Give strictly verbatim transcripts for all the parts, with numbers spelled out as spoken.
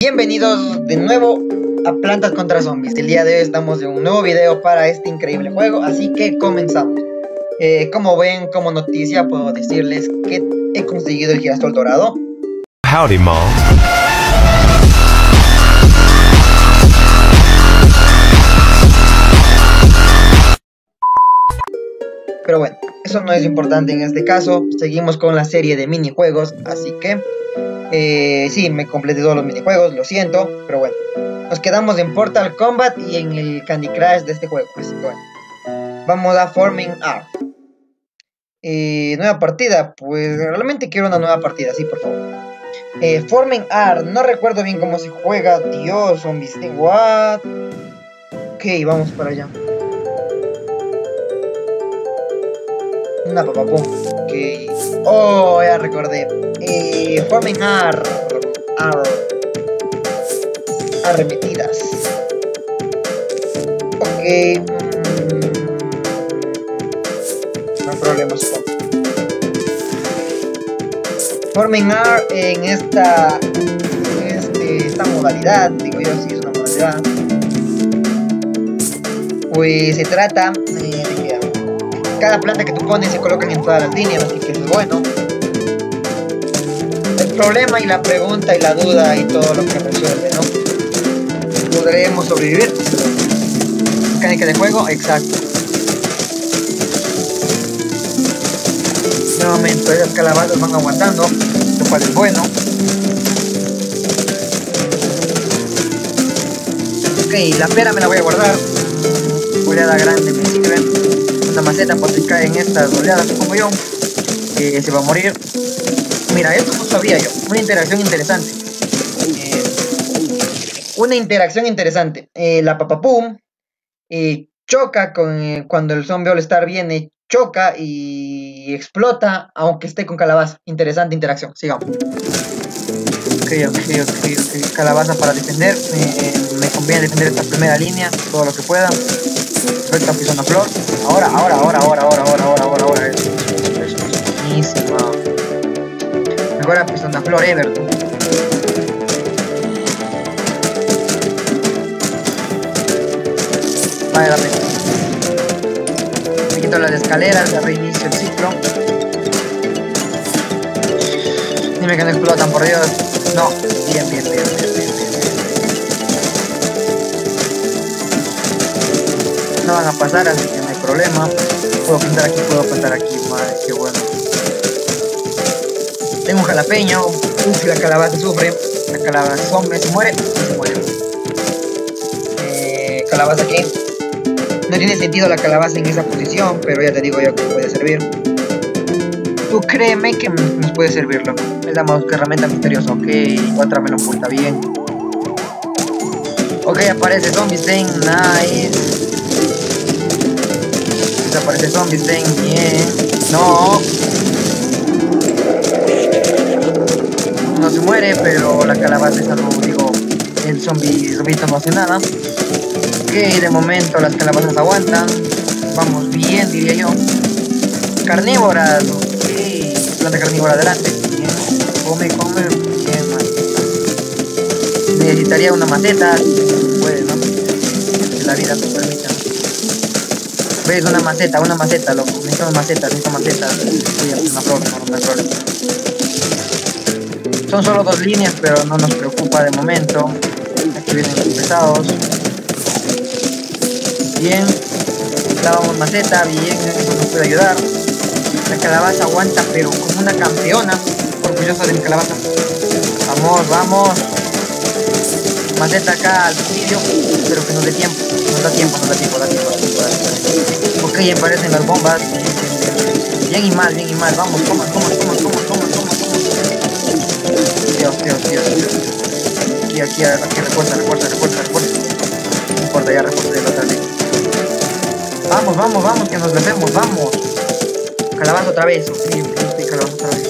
Bienvenidos de nuevo a Plantas contra Zombies. El día de hoy estamos en un nuevo video para este increíble juego, así que comenzamos. eh, Como ven, como noticia puedo decirles que he conseguido el girasol dorado. Howdy, Mom. Pero bueno, eso no es importante en este caso. Seguimos con la serie de minijuegos, así que eh, sí, me completé todos los minijuegos, lo siento, pero bueno. Nos quedamos en Portal Combat y en el Candy Crush de este juego, así que bueno. Vamos a Forming R. Eh, nueva partida, pues realmente quiero una nueva partida, sí, por favor. eh, Forming R, no recuerdo bien cómo se juega. Dios, zombies, what? Ok, vamos para allá. Una papapum. Ok. Oh, ya recordé. Eh, Forming R. R. Arremetidas. Ok. Mm, no hay problemas. Forming R en esta, este, esta modalidad, digo yo, sí es una modalidad. Pues se trata eh, de que cada planta que tú pones se colocan en todas las líneas, así que eso es bueno. El problema y la pregunta y la duda y todo lo que resuelve, ¿no? ¿Podremos sobrevivir? Mecánica de juego, exacto. Nuevamente, esas calabazas van aguantando, lo cual es bueno. Ok, la pera me la voy a guardar. Oleada grande me sirve. Una maceta por si cae en estas oleadas como yo, eh, se va a morir. Mira, esto no sabía yo. Una interacción interesante. Eh, una interacción interesante. Eh, la papapum eh, choca con eh, cuando el zombie All Star viene, choca y explota, aunque esté con calabaza. Interesante interacción. Sigamos. Ok, ok, ok, ok. Calabaza para defender. Eh, me conviene defender esta primera línea, todo lo que pueda. Recta pisona flor. Ahora, ahora, ahora, ahora, ahora, ahora, ahora, ahora, ahora. Eso, eso, eso, buenísimo. Mejora pisona flor ever. Vale la pena. Me quito las escaleras, ya reinicio el ciclo. Dime que no explotan, por Dios. No, bien, bien, bien, bien, bien, bien. No van a pasar, así que no hay problema. Puedo plantar aquí, puedo plantar aquí, madre, qué bueno. Tengo un jalapeño. Uf, la calabaza sufre. La calabaza zombie se muere, se muere. Eh, calabaza aquí. No tiene sentido la calabaza en esa posición, pero ya te digo yo que puede servir. Tú créeme que nos puede servir, loco. Le damos herramienta misteriosa, ok. Otra me lo oculta bien. Ok, aparece zombie Stain, nice. Aparece zombie Stain, bien. No. No se muere, pero la calabaza es algo, digo, el zombie, el zombito no hace nada. Ok, de momento las calabazas aguantan. Vamos bien, diría yo. Carnívoras, ok. Planta carnívora adelante. Bien. Come, come. Bien, man. Necesitaría una maceta. Puede, ¿no? Que la vida nos permita. ¿Ves? Una maceta, una maceta, loco. Necesito macetas, necesito macetas. Voy a hacer una flor, no, no hay problema. Son solo dos líneas, pero no nos preocupa de momento. Aquí vienen los pesados. Bien, dábamos maceta, bien, eso nos puede ayudar. La calabaza aguanta, pero como una campeona. Orgullosa de mi calabaza. Vamos, vamos. Maceta acá al suicidio, pero que nos dé tiempo. Nos da tiempo, nos da tiempo, da tiempo, da tiempo, da tiempo. Ok, aparecen las bombas. Bien, bien, bien y mal, bien y mal. Vamos, coman, coman, coman, coman, coman, coman. Dios, Dios, Dios, Dios. Aquí, aquí, aquí, refuerza, refuerza, refuerza, refuerza. No importa, ya refuerza de la otra ley. Vamos, vamos, vamos, que nos dejemos, vamos. Calabaza otra vez, ok, ok, calabaza otra vez.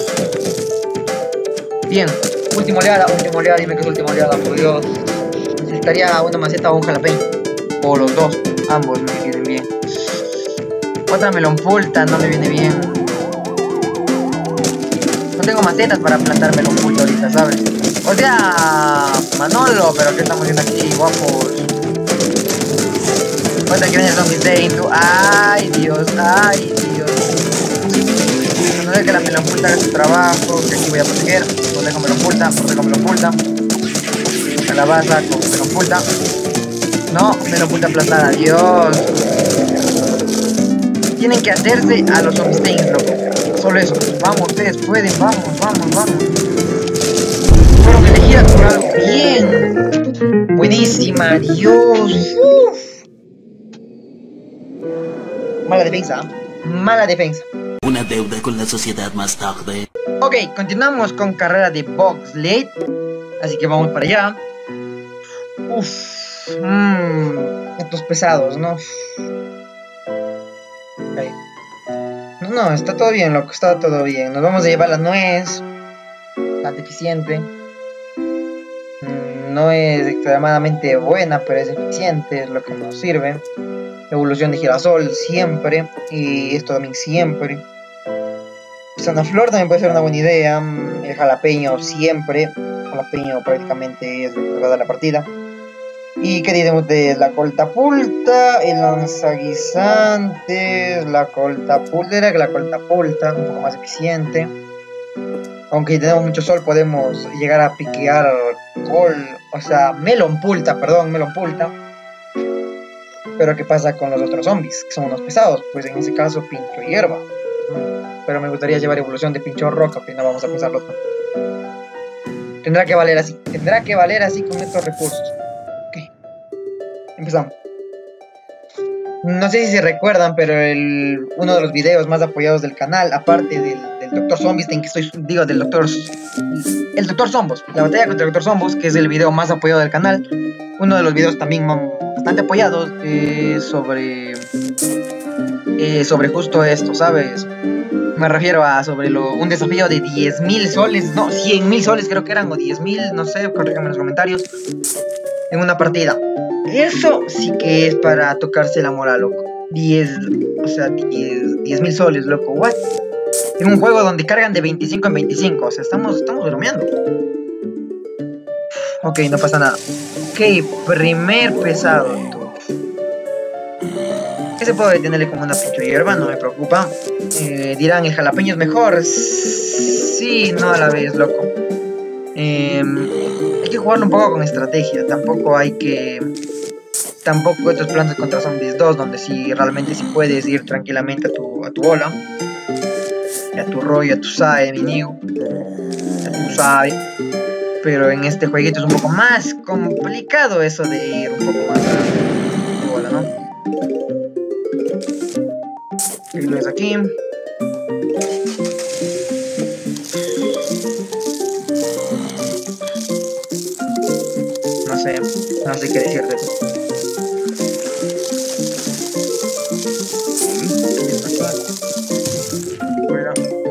Bien, última oleada, última oleada, dime que es última oleada, por Dios. Necesitaría una maceta o un jalapeño. O los dos, ambos me vienen bien. Otra melón pulta, no me viene bien. No tengo macetas para plantar melón pulta ahorita, ¿sabes? O sea, Manolo, pero ¿qué estamos haciendo aquí, guapos? Cuenta que viene el zombie day into... ¡Ay, Dios! ¡Ay, Dios! No sé que la melón pulta haga su trabajo, que aquí voy a proteger. Protejo con melón pulta, protejo con melón pulta. Calabaza con melón pulta. No, melón pulta plantada, Dios. Tienen que hacerse a los zombies days, loco. Solo eso. Vamos, ustedes pueden, vamos, vamos, vamos. Fueron elegidas por algo bien. Buenísima, Dios. Uf. Mala defensa, mala defensa. Una deuda con la sociedad más tarde. Ok, continuamos con carrera de bobsled. Así que vamos para allá. Uff, mmm, estos pesados, ¿no? Okay. No, está todo bien, loco, está todo bien. Nos vamos a llevar la nuez. Bastante eficiente. Mm, no es extremadamente buena, pero es eficiente, es lo que nos sirve. Evolución de girasol siempre. Y esto también siempre. Una flor también puede ser una buena idea. El jalapeño siempre. El jalapeño prácticamente es lo que va a dar la partida. Y qué diremos de la coltapulta, el lanzaguisantes, la coltapulta, era que la coltapulta, un poco más eficiente. Aunque si tenemos mucho sol podemos llegar a piquear col, o sea, melon pulta, perdón, melon pulta. Pero ¿qué pasa con los otros zombies? Que son unos pesados, pues en ese caso pincho hierba. Pero me gustaría llevar evolución de pincho roca, pero no vamos a pensarlo tanto. Tendrá que valer así, tendrá que valer así con estos recursos. Ok, empezamos. No sé si se recuerdan, pero el, uno de los videos más apoyados del canal, aparte del, del doctor Zombiestein, que estoy, digo, del doctor... El doctor Zombos, la batalla contra el doctor Zombos, que es el video más apoyado del canal. Uno de los videos también bastante apoyados eh, sobre... Eh, sobre justo esto, ¿sabes? Me refiero a sobre lo, un desafío de diez mil soles, no, cien mil soles creo que eran, o diez mil, no sé, corríganme en los comentarios, en una partida. Eso sí que es para tocarse la moral, loco. diez, o sea, diez mil soles, loco, what? En un juego donde cargan de veinticinco en veinticinco, o sea, estamos, estamos bromeando. Ok, no pasa nada. Ok, primer pesado. Ese puedo detenerle como una pinche hierba, no me preocupa. Eh, dirán, ¿el jalapeño es mejor? Sí, no a la vez, loco. Eh, hay que jugarlo un poco con estrategia. Tampoco hay que... Tampoco estos Plantas contra Zombies dos, donde sí, realmente sí puedes ir tranquilamente a tu, a tu bola. A tu rollo, a tu sae, mi niño. A tu sae. Pero en este jueguito es un poco más complicado eso de ir un poco más a tu bola, ¿no? Y lo es aquí. No sé, no sé qué decirte. Fuera.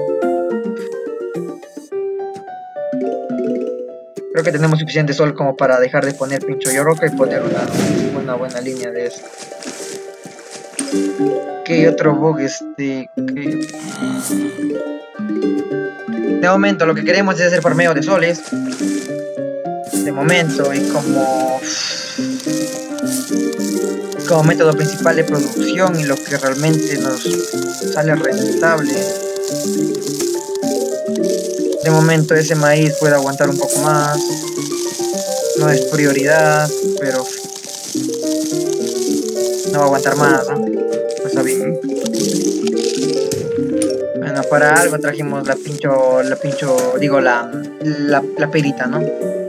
Creo que tenemos suficiente sol como para dejar de poner pincho y roca y poner una, una buena línea de esto. ¿Qué otro bug este? ¿Qué? De momento lo que queremos es hacer farmeo de soles. De momento y como como método principal de producción y lo que realmente nos sale rentable. De momento ese maíz puede aguantar un poco más. No es prioridad, pero no va a aguantar más, ¿no? Está bien. Bueno, para algo trajimos la pincho, la pincho, digo la, la, la perita, ¿no?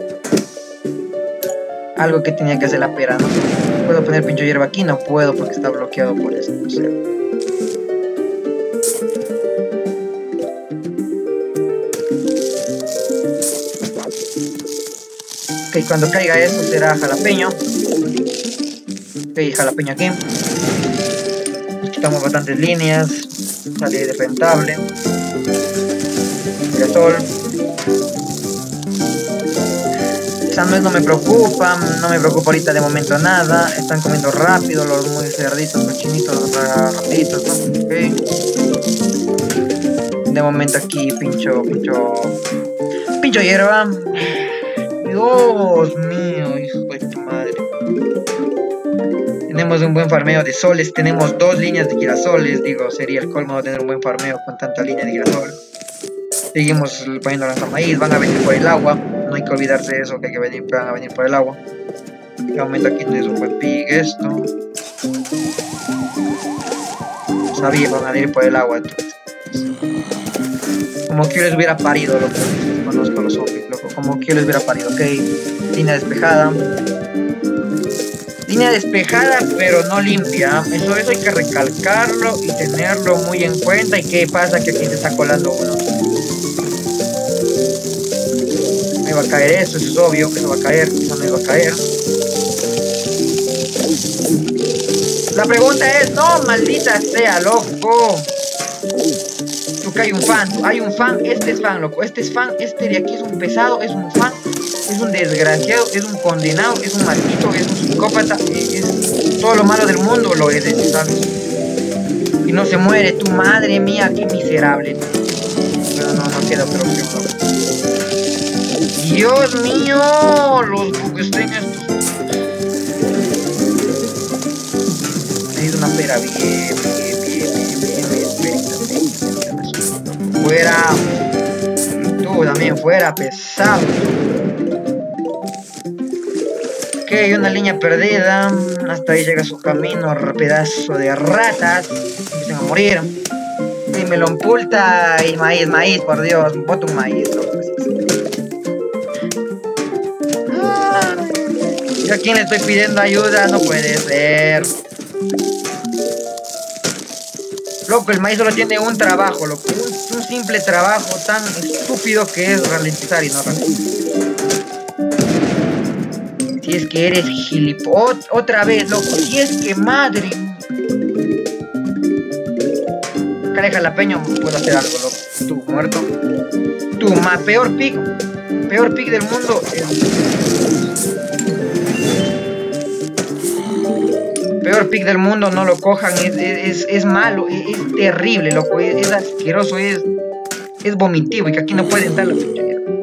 Algo que tenía que hacer la pera, ¿no? ¿Puedo poner pincho hierba aquí? No puedo porque está bloqueado por esto, no sé. Ok, cuando caiga eso será jalapeño. Ok, jalapeño aquí. Quitamos bastantes líneas, sale de rentable. Girasol. Esa nuez no me preocupa, no me preocupa ahorita de momento nada. Están comiendo rápido los muy cerditos, cochinitos, rapiditos, ¿no? Ok. De momento aquí pincho, pincho, pincho hierba. Dios mío, hijo de tu madre. Tenemos un buen farmeo de soles, tenemos dos líneas de girasoles. Digo, sería el colmo de tener un buen farmeo con tanta línea de girasol. Seguimos poniendo lanzamaíz, van a venir por el agua. No hay que olvidarse de eso, que, hay que venir, van a venir por el agua. De momento aquí tienes un buen pig, esto. Sabía que van a venir por el agua. Como que yo les hubiera parido, loco. Conozco los zombies, loco. Como que yo les hubiera parido, ok. Línea despejada. Línea despejada, pero no limpia. Eso, eso hay que recalcarlo y tenerlo muy en cuenta. ¿Y qué pasa? Que aquí se está colando uno. Ahí va a caer eso, eso es obvio. Eso va a caer, eso no iba a caer. La pregunta es, no, maldita sea, loco. Porque hay un fan, hay un fan, este es fan, loco. Este es fan, este de aquí es un pesado, es un fan. Es un desgraciado, es un condenado, es un maldito, es un psicópata, es todo lo malo del mundo lo es, ¿sabes? Y no se muere, tu madre mía, qué miserable. Pero no, no queda otra opción, ¿no? Dios mío, los buquesteños. Es una pera bien, bien, bien, bien, bien, bien, bien. Fuera. Tú también, fuera, pesado. Ok, una línea perdida. Hasta ahí llega su camino. Pedazo de ratas. Empiezan a morir. Y melón pulta y maíz, maíz, por Dios. Boto un maíz, loco. ¿Y a quién le estoy pidiendo ayuda? No puede ser. Loco, el maíz solo tiene un trabajo, loco. Un, un simple trabajo tan estúpido que es ralentizar y no ralentizar. Si es que eres gilipollas. Otra vez, loco. Si es que madre. Careja la peña, puedo hacer algo, loco. Tú, muerto. Tú, más peor pick. Peor pick del mundo. Peor pick del mundo, no lo cojan. Es, es, es malo, es, es terrible, loco. Es, es asqueroso, es, es vomitivo. Y que aquí no pueden dar la pinche.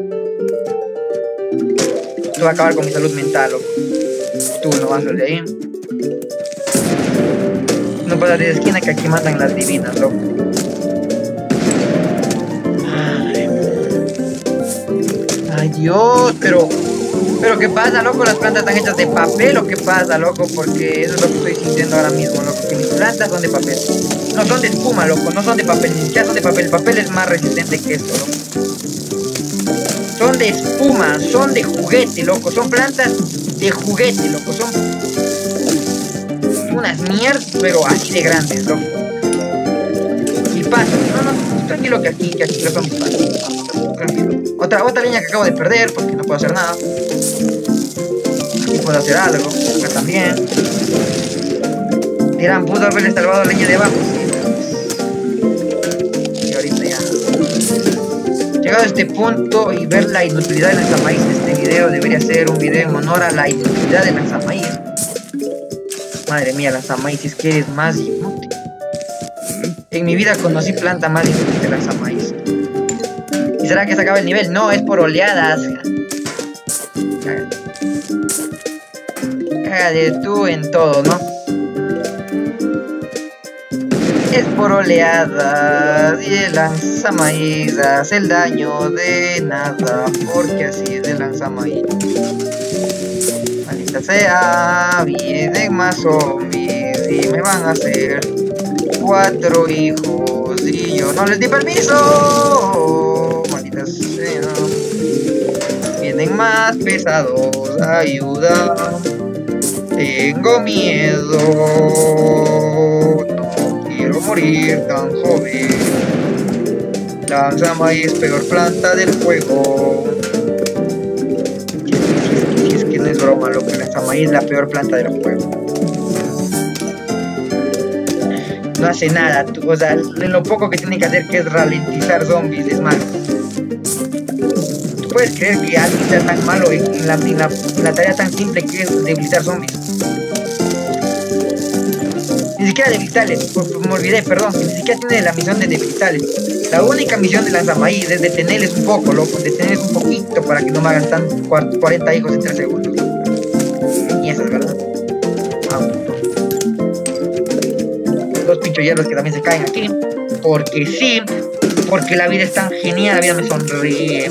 Va a acabar con mi salud mental, loco. Tú no vas a salir de ahí. No pasas de esquina que aquí matan las divinas, loco. Ay, Ay Dios, pero... Pero ¿qué pasa, loco? Las plantas están hechas de papel, ¿o qué pasa, loco? Porque eso es lo que estoy sintiendo ahora mismo, loco. Que mis plantas son de papel. No son de espuma, loco. No son de papel. Ni siquiera son de papel. El papel es más resistente que esto, loco. Son de espuma, son de juguete, loco. Son plantas de juguete, loco. Son unas mierdas, pero así de grandes, loco. Y pasa. No, no, tranquilo que aquí, que aquí lo son pasan. Tranquilo. Otra, otra línea que acabo de perder porque no puedo hacer nada. Aquí puedo hacer algo. Acá también. Dirán, pudo haberle salvado la línea de abajo. Sí, y ahorita ya. Llegado a este punto y ver la inutilidad de lanzamaíz de este video, debería ser un video en honor a la inutilidad de lanzamaíz. Madre mía, lanzamaíz, es que eres más inútil. En mi vida conocí planta más inútil que lanzamaíz. ¿Y será que se acaba el nivel? No, es por oleadas. Cágate. Cágate tú en todo, ¿no? Es por oleadas y el lanzamaíz hace el daño de nada, porque así es el lanzamaíz. Maldita sea, vienen más zombies y me van a hacer cuatro hijos y yo no les di permiso. Maldita sea, vienen más pesados, ayuda, tengo miedo. Quiero morir tan joven. Lanzamaíz, peor planta del fuego. Si es, si es, si es que no es broma, lo que lanzamaíz es la peor planta del fuego. No hace nada, tú, o sea, lo poco que tiene que hacer, que es ralentizar zombies, es malo. ¿Tú puedes creer que alguien sea tan malo en la, en la, en la tarea tan simple que es debilitar zombies? Ni siquiera debilitarles, me olvidé, perdón, ni siquiera tiene la misión de debilitarles. La única misión de lanzamaíz es detenerles un poco, loco, detenerles un poquito para que no me hagan tan cuarenta hijos en tres segundos. Y esas, ¿verdad? Vamos. Dos pinchos que también se caen aquí, porque sí, porque la vida es tan genial, la vida me sonríe.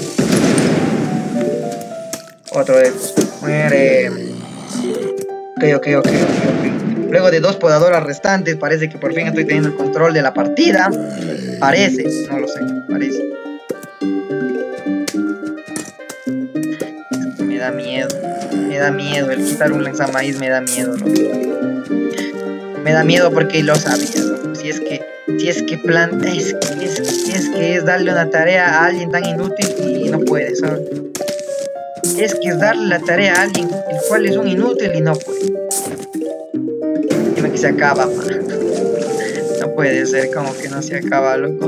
Otro de estos, muere. Ok, ok, ok, ok, ok. Luego de dos podadoras restantes, parece que por fin estoy teniendo el control de la partida. Parece, no lo sé, parece. Me da miedo, me da miedo. El quitar un lanzamaíz me da miedo, ¿no? Me da miedo porque lo sabía, ¿no? Si es que, si es que plan, es, es, es que es darle una tarea a alguien tan inútil y no puede, ¿sabes? Es que es darle la tarea a alguien el cual es un inútil y no puede. Dime que se acaba, man. No puede ser, como que no se acaba, loco.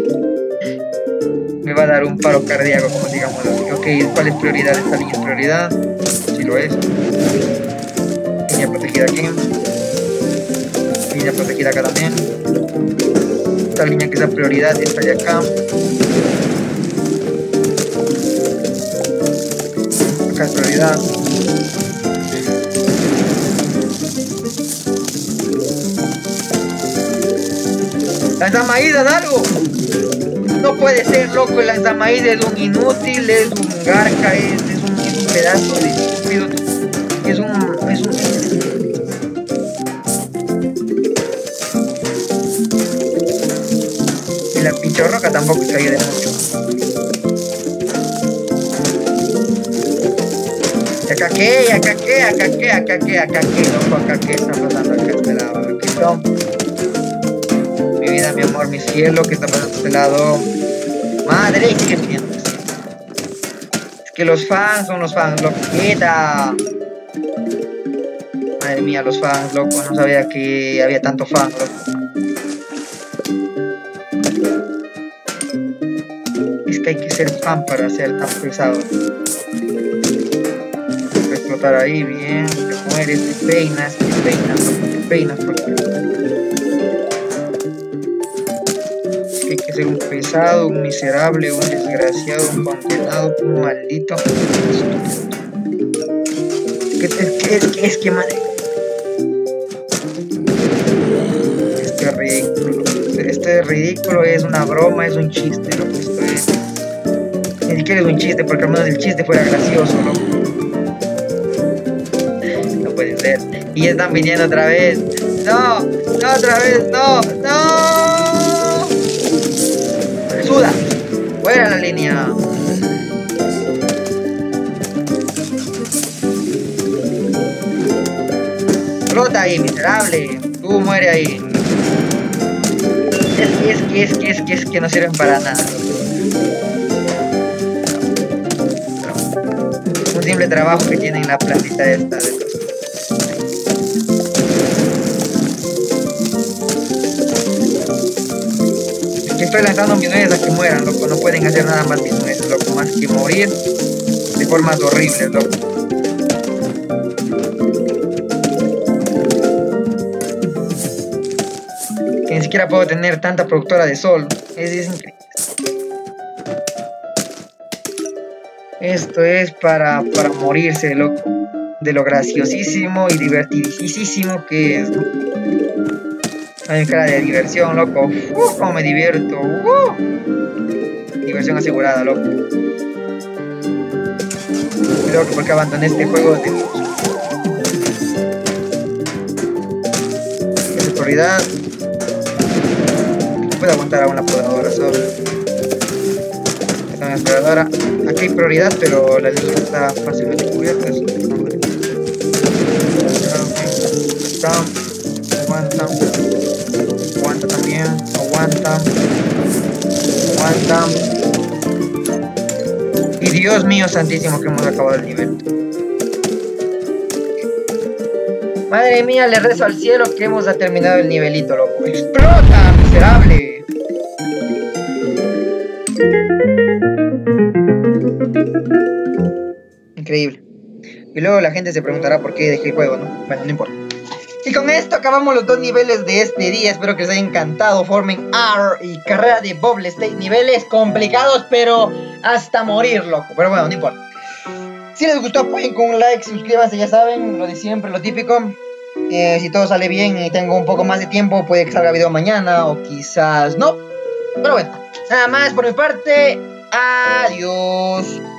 Me va a dar un paro cardíaco, como digamos así. Ok, ¿cuál es prioridad? Esta línea es prioridad. Si lo es. Línea protegida aquí. Línea protegida acá también. Esta línea que es la prioridad está de acá. Acá es prioridad. ¡Lanzamaíz, haz algo! No puede ser, loco, el lanzamaíz es un inútil, es un garca, es, es, un, es un pedazo de estúpido. Es un... es un... Y la pinche roca tampoco se ayuda mucho. Acá qué, acá qué, acá qué, acá qué, acá qué, loco, acá qué está pasando acá este lado, aquí está. Mi vida, mi amor, mi cielo, ¿qué está pasando este lado? Madre, ¿qué piensas? Es que los fans son los fans, loco, quita. Madre mía, los fans, loco, no sabía que había tanto fan, loco. Es que hay que ser fan para ser tan pesado. Explotar ahí, bien, te mueres, te peinas, te peinas, te peinas porque es que hay que ser un pesado, un miserable, un desgraciado, un condenado, un maldito. Es que, es que, es que, es que madre. Este es ridículo, este es ridículo, es una broma, es un chiste, loco, esto es... Ni siquiera es un chiste, porque al menos el chiste fuera gracioso, loco. Puede ser. Y están viniendo otra vez. No, no, otra vez, no, no. Suda. Fuera la línea. Flota ahí, miserable. Tú muere ahí. Es que, es que, es que, es que, es que no sirven para nada. Un simple trabajo que tienen la plantita esta de los... Estoy lanzando mis nueces a que mueran, loco. No pueden hacer nada más mis nueces, loco. Más que morir de formas horribles, loco. Que ni siquiera puedo tener tanta productora de sol. Es, es increíble. Esto es para, para morirse, loco. De lo graciosísimo y divertidísimo que es, ¿no? Hay cara de diversión, loco. Uf, cómo me divierto. Uh. Diversión asegurada, loco. Creo que porque abandoné este juego de... Es prioridad. Puedo aguantar a una podadora solo. Esta es una podadora. Aquí hay prioridad, pero la línea está fácilmente cubierta. Eso no vale. Está. Aguanta. Aguanta también, aguanta, aguanta. Y Dios mío santísimo que hemos acabado el nivel. Madre mía, le rezo al cielo que hemos terminado el nivelito, loco. ¡Explota, miserable! Increíble. Y luego la gente se preguntará por qué dejé el juego, ¿no? Bueno, no importa. Y con esto acabamos los dos niveles de este día. Espero que les haya encantado. Formen R y carrera de bobsleigh. Niveles complicados, pero hasta morir, loco. Pero bueno, no importa. Si les gustó, apoyen con un like, suscríbanse, ya saben, lo de siempre, lo típico. Eh, si todo sale bien y tengo un poco más de tiempo, puede que salga video mañana o quizás no. Pero bueno, nada más por mi parte. Adiós.